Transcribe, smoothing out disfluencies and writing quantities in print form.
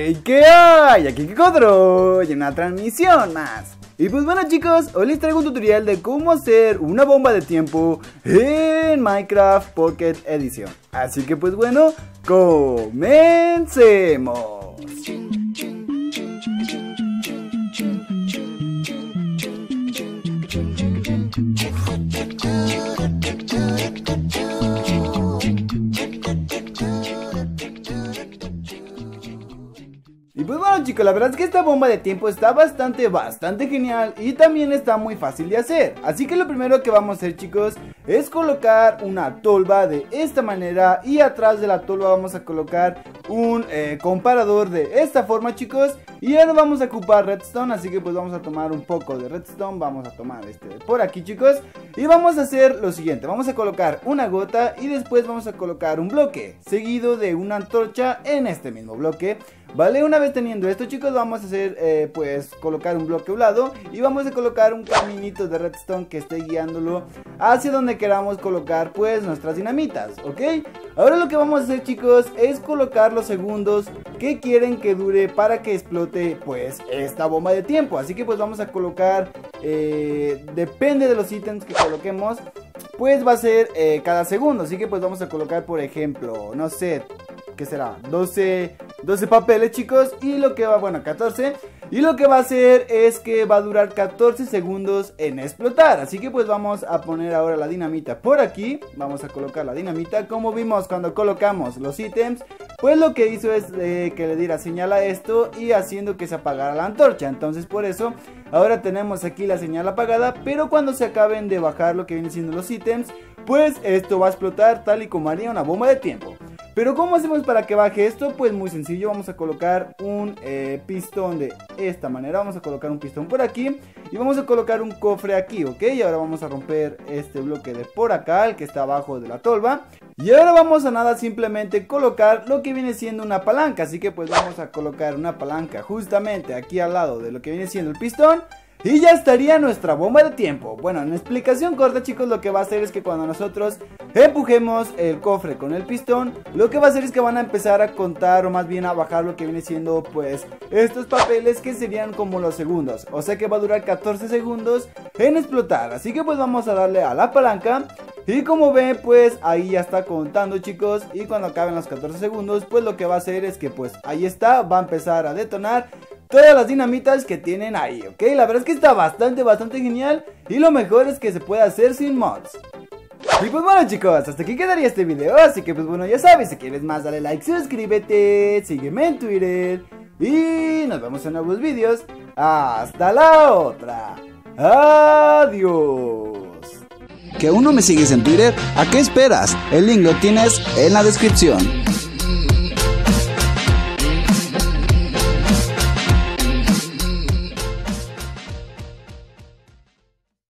¡Hey! ¿Qué hay? Aquí Kikothro y una transmisión más. Y pues bueno chicos, hoy les traigo un tutorial de cómo hacer una bomba de tiempo en Minecraft Pocket Edition. Así que pues bueno, comencemos. Y pues bueno chicos, la verdad es que esta bomba de tiempo está bastante genial y también está muy fácil de hacer. Así que lo primero que vamos a hacer chicos es colocar una tolva de esta manera y atrás de la tolva vamos a colocar un comparador de esta forma chicos. Y ahora vamos a ocupar redstone, así que pues vamos a tomar un poco de redstone, vamos a tomar este de por aquí chicos. Y vamos a hacer lo siguiente, vamos a colocar una gota y después vamos a colocar un bloque seguido de una antorcha en este mismo bloque. Vale, una vez teniendo esto chicos vamos a hacer pues colocar un bloque a un lado y vamos a colocar un caminito de redstone que esté guiándolo hacia donde queramos colocar pues nuestras dinamitas, ¿ok? Ahora lo que vamos a hacer chicos es colocar los segundos que quieren que dure para que explote pues esta bomba de tiempo. Así que pues vamos a colocar, depende de los ítems que coloquemos, pues va a ser cada segundo. Así que pues vamos a colocar por ejemplo, no sé, ¿qué será? 12 papeles chicos y lo que va, bueno 14. Y lo que va a hacer es que va a durar 14 segundos en explotar. Así que pues vamos a poner ahora la dinamita por aquí. Vamos a colocar la dinamita. Como vimos cuando colocamos los ítems, pues lo que hizo es que le diera señal a esto y haciendo que se apagara la antorcha. Entonces por eso ahora tenemos aquí la señal apagada. Pero cuando se acaben de bajar lo que vienen siendo los ítems, pues esto va a explotar tal y como haría una bomba de tiempo. Pero ¿cómo hacemos para que baje esto? Pues muy sencillo, vamos a colocar un pistón de esta manera. Vamos a colocar un pistón por aquí y vamos a colocar un cofre aquí, ¿ok? Y ahora vamos a romper este bloque de por acá, el que está abajo de la tolva. Y ahora vamos a nada simplemente colocar lo que viene siendo una palanca. Así que pues vamos a colocar una palanca justamente aquí al lado de lo que viene siendo el pistón. Y ya estaría nuestra bomba de tiempo. Bueno, en explicación corta chicos, lo que va a hacer es que cuando nosotros empujemos el cofre con el pistón, lo que va a hacer es que van a empezar a contar, o más bien a bajar lo que viene siendo pues estos papeles, que serían como los segundos. O sea que va a durar 14 segundos en explotar. Así que pues vamos a darle a la palanca. Y como ven pues ahí ya está contando chicos. Y cuando acaben los 14 segundos pues lo que va a hacer es que pues ahí está, va a empezar a detonar todas las dinamitas que tienen ahí, ¿ok? La verdad es que está bastante genial. Y lo mejor es que se puede hacer sin mods. Y pues bueno chicos, hasta aquí quedaría este video. Así que pues bueno, ya sabes, si quieres más dale like, suscríbete, sígueme en Twitter. Y nos vemos en nuevos vídeos. Hasta la otra. Adiós. ¿Que aún no me sigues en Twitter? ¿A qué esperas? El link lo tienes en la descripción.